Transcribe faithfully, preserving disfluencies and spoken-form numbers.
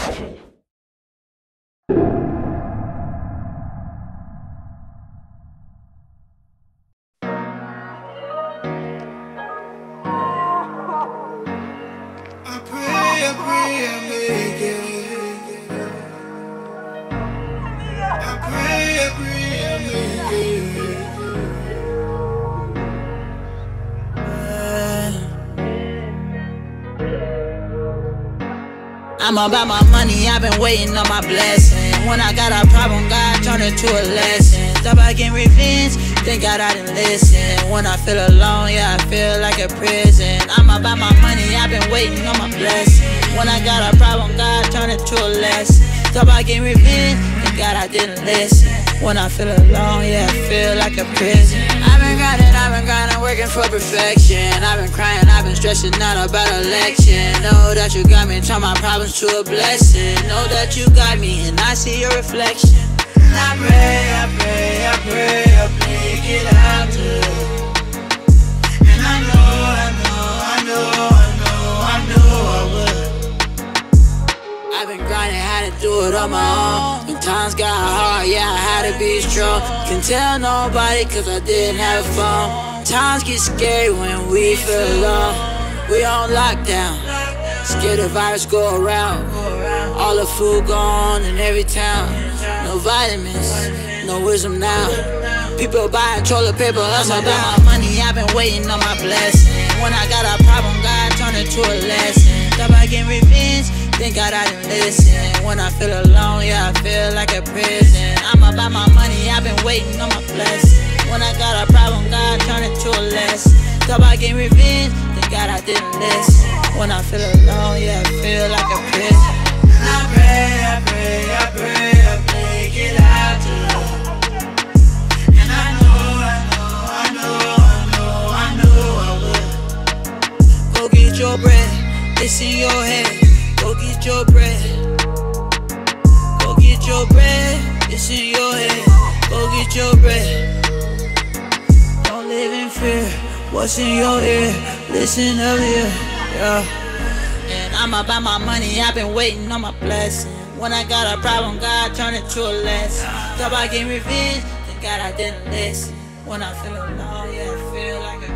I'm about my money, I've been waiting on my blessing. When I got a problem, God turned it to a lesson. Thought about getting revenge, thank God I didn't listen. When I feel alone, yeah, I feel like a prison. I'm about my money, I've been waiting on my blessing. When I got a problem, God turned it to a lesson. Thought about getting revenge, thank God I didn't listen. When I feel alone, yeah, I feel like a prison. I've been grinding, I've been grinding, working for perfection. I've been crying, I've been stressing out about election. Know that you got me, turn my problems to a blessing. Know that you got me, and I see your reflection. And I pray, I pray, I pray, I make it out to you. And I know, I know, I know, I know, I know I would. I've been grinding, had to do it on my own. When times got hard, yeah, I had to be strong. Can tell nobody cause I didn't have a phone. Times get scary when we feel alone. We on lockdown, scared the virus go around. All the food gone in every town. No vitamins, no wisdom now. People buying toilet paper, that's about my money, I've been waiting on my blessing. When I got a problem, God turned it to a lesson. Thought about getting revenge, thank God I didn't listen. When I feel alone, yeah, I feel like a prison. I'm about my money, I've been waiting on my blessing. When I got a problem, God turned it to a lesson. Thought about getting revenge, thank God I didn't listen. When I feel alone, yeah, I feel like a prison. And I pray, I pray, I pray, I make it out to you. And I know, I know, I know, I know, I know I will. Go get your bread, it's in your head. Go get your bread. Go get your bread, it's in your head. Go get your bread. Don't live in fear, what's in your ear? Listen up here, yeah. And I'm about my money, I've been waiting on my blessing. When I got a problem, God turned it to a lesson. Thought about getting revenge, thank God I didn't listen. When I feel alone, yeah, I feel like a